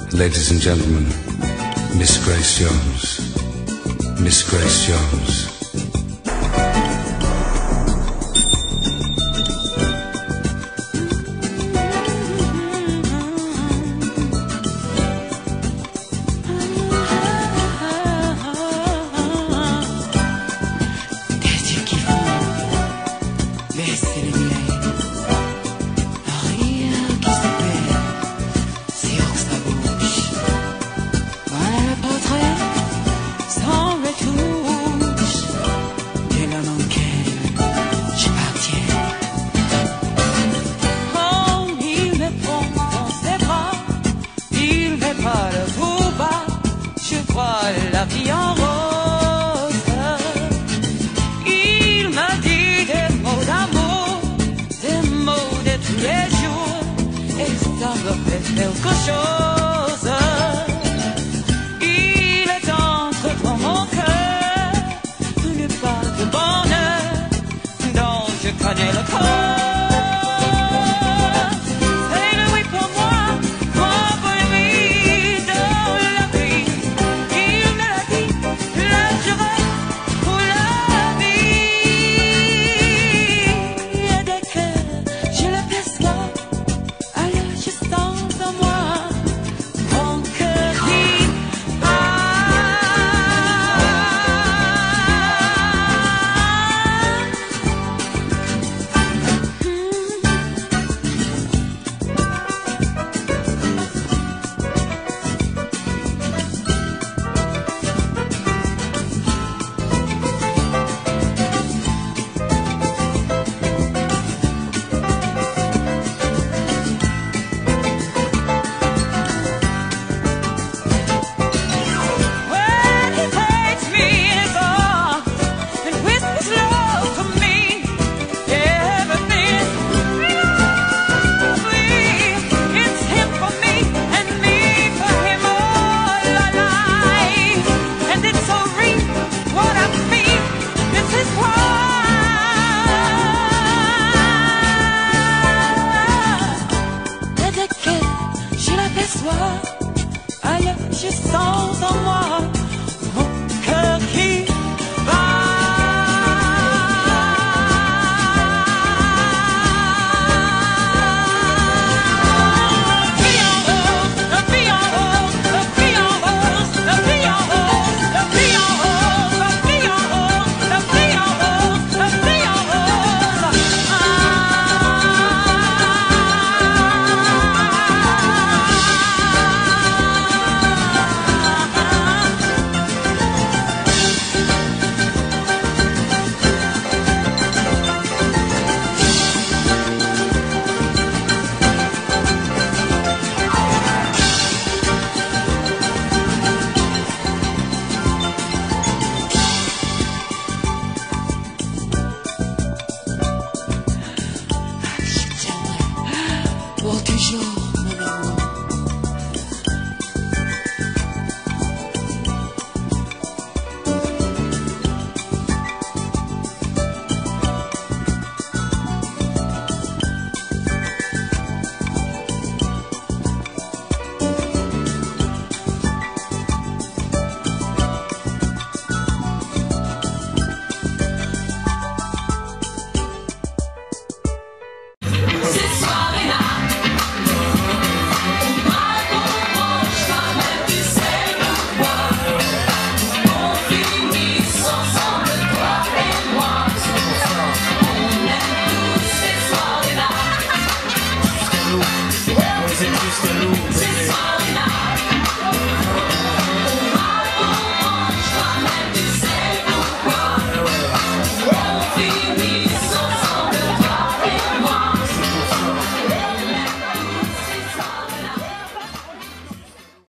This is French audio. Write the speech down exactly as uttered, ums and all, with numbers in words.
Ladies and gentlemen, Miss Grace Jones. Miss Grace Jones. La vie en rose. Il m'a dit des mots d'amour, des mots de tous les jours, et ça me fait quelque chose. Il est entré dans mon cœur une part de bonheur dont je connais le corps. Alors je sens en moi mon cœur qui bat. Vie en rose, vie en rose, vie en rose, vie en rose, vie en rose, vie en rose, vie en rose, vie en rose. Pour toujours, mon amour. C'est juste nous, bébé.